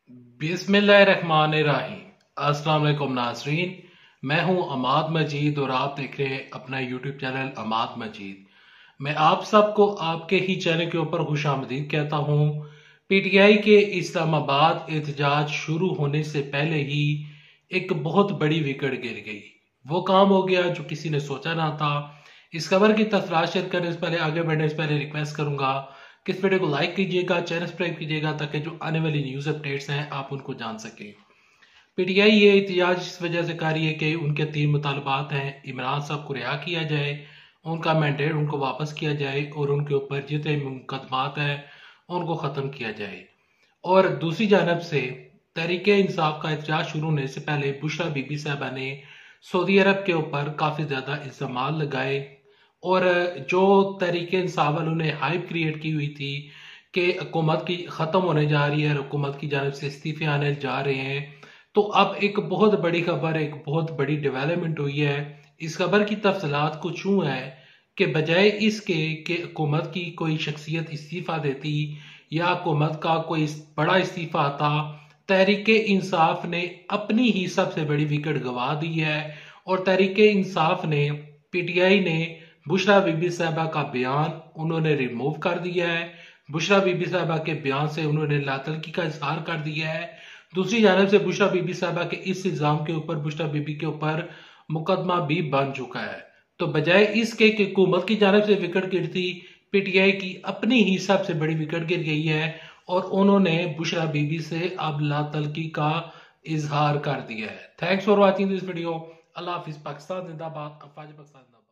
बिस्मिल्लाहिर्रहमानिर्रहीम। अस्सलाम वालेकुम नाज़रीन, मैं हूं अमाद मजीद और आप देख रहे हैं अपना यूट्यूब चैनल अमाद मजीद। मैं आप सबको आपके ही चैनल के ऊपर खुशामदीद कहता हूं। पीटीआई के इस्लामाबाद एहतजाज शुरू होने से पहले ही एक बहुत बड़ी विकेट गिर गई। वो काम हो गया जो किसी ने सोचा ना था। इस खबर की तफसीलात शेयर करने से पहले, आगे बढ़ने से पहले रिक्वेस्ट करूंगा कि इस वीडियो को लाइक कीजिएगा, चैनल सब्सक्राइब कीजिएगा ताकि जो आने वाली न्यूज अपडेट्स हैं आप उनको जान सकें। पीटीआई ये एहतजाज इस वजह से कर रही है कि उनके 3 मुतालबात हैं। इमरान साहब को रिहा किया जाए, उनका मैंडेट उनको वापस किया जाए और उनके ऊपर जितने मुकदमात हैं उनको ख़त्म किया जाए। और दूसरी जानब से तहरीक इंसाफ का एहतजाज शुरू होने से पहले बुशरा बीबी साहबा ने सऊदी अरब के ऊपर काफ़ी ज़्यादा इल्ज़ाम लगाए और जो तहरीक इंसाफ वालों ने हाइप क्रिएट की हुई थी कि हुकूमत की ख़त्म होने जा रही है, हुकूमत की जानब से इस्तीफे आने जा रहे हैं, तो अब एक बहुत बड़ी खबर, एक बहुत बड़ी डेवलपमेंट हुई है। इस खबर की तफसीलात कुछ यूँ है कि बजाय इसके कि हुकूमत की कोई शख्सियत इस्तीफा देती या हुकूमत का कोई बड़ा इस्तीफा आता, तहरीक इंसाफ ने अपनी ही सबसे बड़ी विकेट गंवा दी है। और तहरीक इंसाफ ने, पीटीआई ने बुशरा बीबी साहबा का बयान उन्होंने रिमूव कर दिया है। बुशरा बीबी साहबा के बयान से उन्होंने लातलकी का इजहार कर दिया है। दूसरी जानब से बुशरा बीबी साहबा के इस इल्जाम के ऊपर, बुशरा बीबी के ऊपर मुकदमा भी बन चुका है। तो बजाय इसके कि हुकूमत की जानब से विकेट गिरती, पीटीआई की अपनी ही सबसे बड़ी विकेट गिर गई है और उन्होंने बुशरा बीबी से अब लातलकी का इजहार कर दिया है। Thanks for watching this video. अल्लाह हाफिज। पाकिस्तान जिंदाबाद। अफवाज पाकिस्तान जिंदाबाद।